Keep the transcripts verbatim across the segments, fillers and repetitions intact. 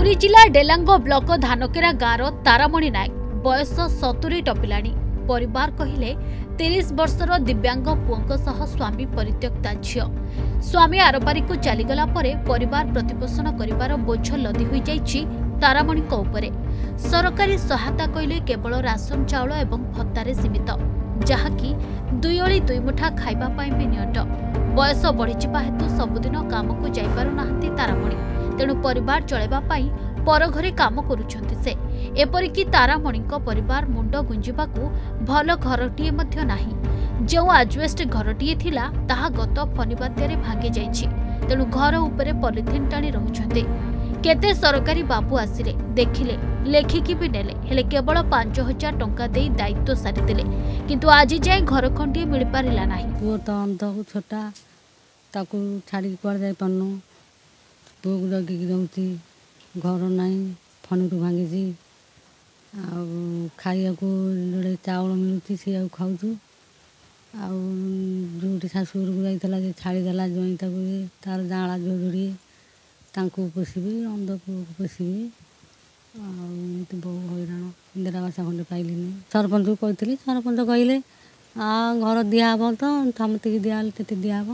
पुरी जिला डेलांग ब्लॉक धानकेरा गाँव तारामणि नायक बयस सतुरी टपिलाणी परिवार कहिले तीस वर्षर दिव्यांग पुओं सह स्वामी परित्यक्ता झील स्वामी आरपारी को चलीगला परिवार प्रतिपोषण करिवार बोझ लदी हुई जाइछि तारामणि उपरे। सरकारी सहायता कहले केवल राशन चाउल एवं भत्तारे सीमित जहाँकि दुई ओली दुई मुठा खाइबा पाई भी नियट। बयस बढ़ीजिबा हेतु सबुदिन काम को जाई पारु नाहंती तारामणि, तेणु परिवार चलाइबा पाई पर घरे काम करुछंती से। एपरिकी तारामणि परिवार मुंड गुंजिबाकू भल घरटीए मध्य नाही। जो आजवेस्ट घरटीए थिला ताहा गत फनी बात्यारे भांगी जाइछि, तेणु घर उपरे पॉलिथिन टाणी रहुछंती। केते सरकारी बाबू आसिले देखिले लेखिकी भी नेले हेले केवल पांच हजार टंका दे दायित्व सारिदेले, किंतु आज जाए घर खंडिए मिल पारिला नाही। पुओ तो अंध छोटा ताकू छाड़ी कुआड़ जाई पानु, पुओ को जगिकी रहउची, घर नाही फनी रु भांगी आ खाइया को जोड़े चाउल मिलुची से खाऊछु। आ जो शाशुर को जाइला छाड़ी देला जोई तार जाँला जो जोड़ी तांको पोषिबी अंध पुओ को पोषिबी आमती बहुत हईराण इंदिरा आवास खंडे पाइली। सरपंच को कही सरपंच कहले आ घर दिहब तो समति दिहले ते दिहब।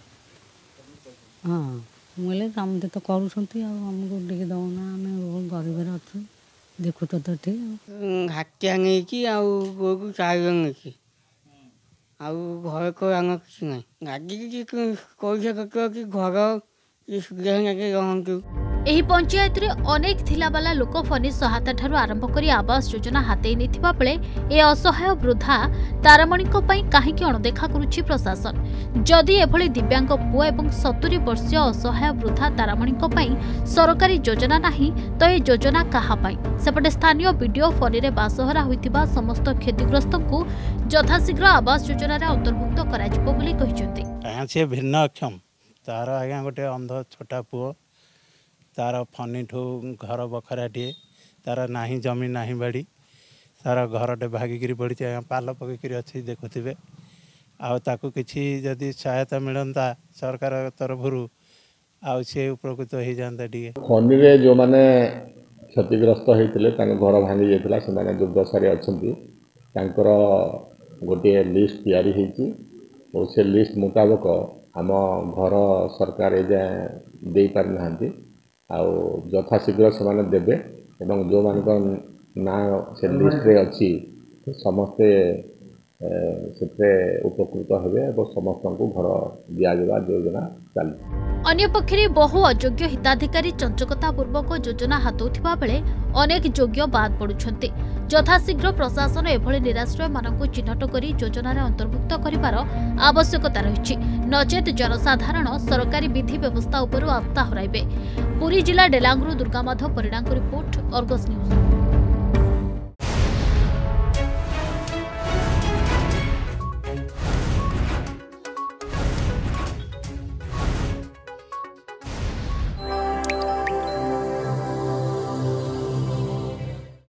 हाँ मुझे समते तो करुँच आमको टे दौना आम गरीब अच्छु देखु तो तो ठीक हाटिया नहीं आउ चाई घर को आंग कि ना गाड़ी पैसा कि घर एही पंचायत रे अनेक थिलाबाला लोक फनी सहायता ठारू आरंभ करी आवास योजना हाते निथिबा बेले ए असहाय वृद्धा तारामणि पई काहेकि अणदेखा करुछि प्रशासन। जदि एभली दिव्यांग पुओ एवं सत्तरी वर्षीय असहाय वृद्धा तारामणि पई सरकारी योजना नाही तो ए योजना काहा पई। सेपटे स्थानीय वीडियो फनी रे बासहरा होइतिबा समस्त क्षतिग्रस्त को यथाशीघ्र आवास योजना रे अंतर्भुक्त कराजिबो बोली कहिसंती। से भिन्नक्षम तार आज्ञा गोटे अंध छोटा पुओ तार फनी ठू घर बखराटे तार नाही जमी नाही बाड़ी तार घरटे भागिकी पड़ी पाल पकईकरी अच्छी देखुवे आकु किसी जदि सहायता मिलता सरकार तरफ सी उपकृत हो जाता टे। फनी रे जो माने क्षतिग्रस्त होते घर भांगी जाता से दुर्दशा अच्छा गोटे लिस्ट तैयारी होती और से लिस्ट मुताबक आम घर सरकार एजाए दे पारि नांती आउ यथाशीघ्र से देवे एवं जो मान ना से लिस्ट रे अच्छी समस्ते से उपकृत हेबे और समस्त को घर दिया योजना चली। अन्य पक्षरे बहु अयोग्य हिताधिकारी चंचकता पूर्वक योजना हाथौथिबा बेले अनेक योग्य बाद पड़ुछन्ते। यथाशीघ्र प्रशासन एभली निराश्रय मानक चिन्हट करी योजना रे अंतर्भुक्त करिवार आवश्यकता रहिछि, नचेत जनसाधारण सरकारी विधि व्यवस्था उपरु आस्था हराइबे। पुरी जिला डेलांगरू दुर्गामाधव परिणाम रिपोर्ट अर्गस न्यूज।